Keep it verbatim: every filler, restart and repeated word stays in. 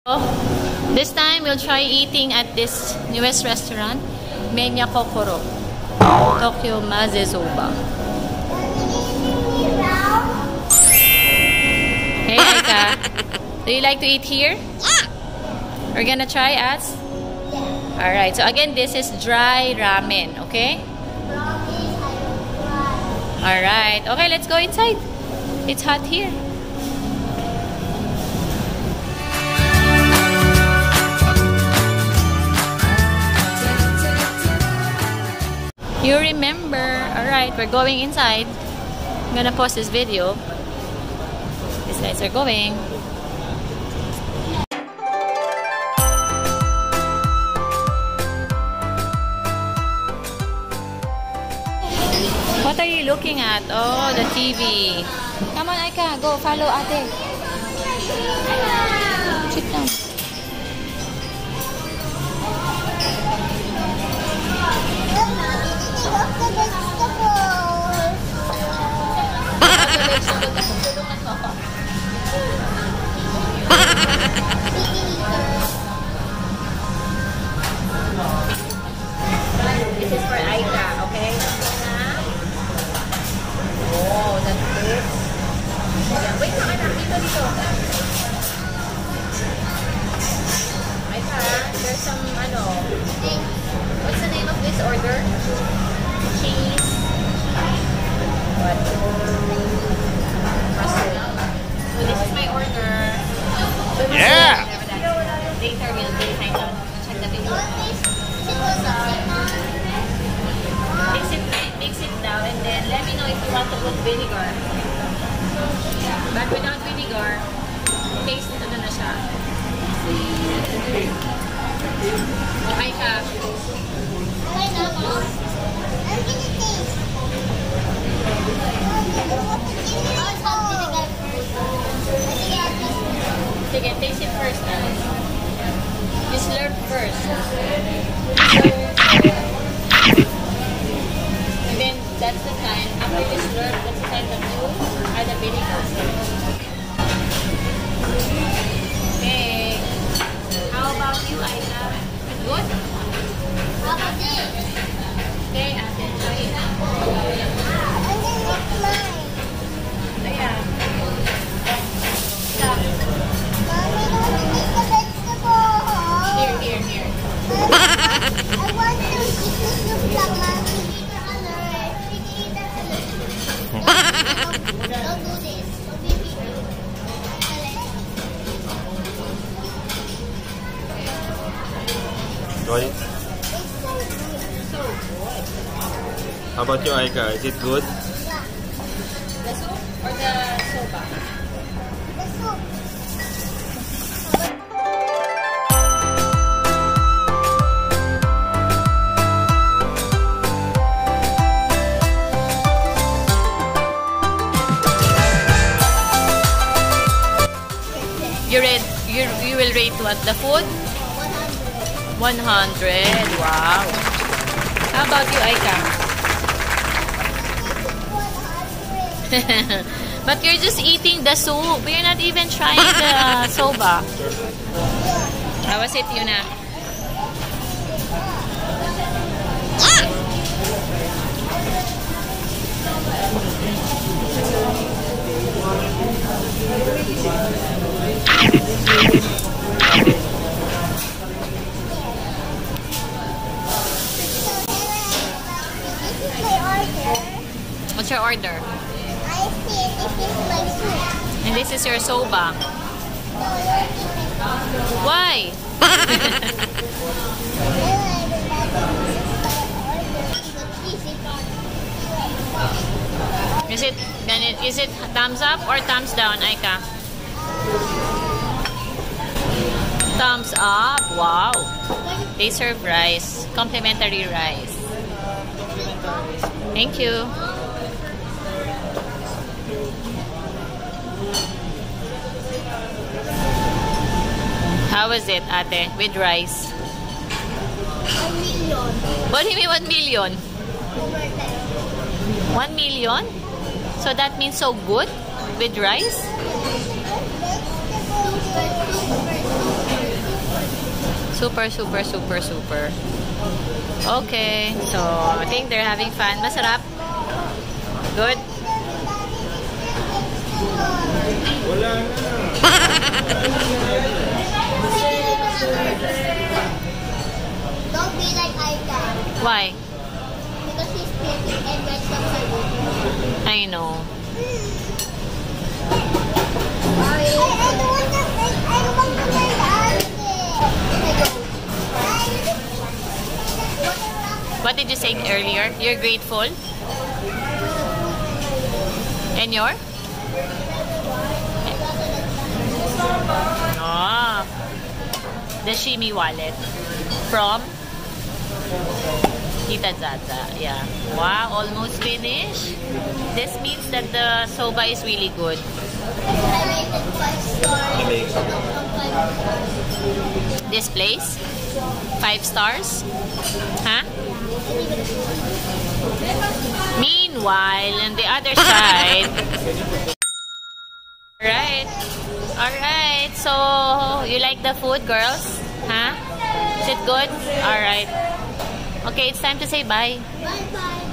This time, we'll try eating at this newest restaurant, Menya Kokoro, Tokyo Mazesoba. Hey, Aika. Do you like to eat here? Yeah. We're gonna try us? Yeah. Alright, so again, this is dry ramen, okay? Alright, okay, let's go inside. It's hot here. You remember. Alright, we're going inside. I'm gonna pause this video. These guys are going. What are you looking at? Oh, the T V. Come on, Aika. Go, follow ate. Sit down. This is for Aika, okay? Oh, that's good. Wait lang, anak. Dito, dito. Aika, there's some, ano, what's the name of this order? Cheese. What? Mustard. So this is my order. Yeah! Later we'll be kind of check the video. Mix it, mix it now and then let me know if you want to put vinegar. But without vinegar, taste ito na siya. Aika. I'm gonna taste. Sige, taste it first na. You slurp first. And then, that's the time. After you slurp, that's the time that you add the vinegar. Okay. How about you, Aika? Good? How about this? Okay, ate, try it. And then it's mine. Ayan. Mommy, don't eat the vegetable. Here, here, here. I want to eat the soup lang, Mommy. Don't do this. Don't be mean. Enjoy it. So good. How about you, Aika? Is it good? Yeah. The soup or the soba? The soup. You rate, you, you will rate what? The food? one hundred. Wow. How about you, Aika? But you're just eating the soup. You're not even trying the soba. How was it, Yuna? What's your order? I see this is my soup. And this is your soba. Why? Is it is it thumbs up or thumbs down, Aika? Thumbs up. Wow. They serve rice, complimentary rice. Thank you. How was it, ate, with rice? A million. What do you mean one million? Over ten. One million? So that means so good with rice? Vegetables, super, super, super. Super, super, super, super. Okay, so I think they're having fun. Masarap? Good? Wala na. Don't be like Aika. Why? Because she's pretty and red socks. I know. I, I don't want to I don't want to play What did you say earlier? You're grateful? And you're? Ah, the Shimi wallet from Tita Zaza. Yeah. Wow, almost finished. This means that the soba is really good. This place? Five stars? Huh? Meanwhile, on the other side, alright, alright, so you like the food, girls? Huh? Is it good? Alright. Okay, it's time to say bye. Bye bye.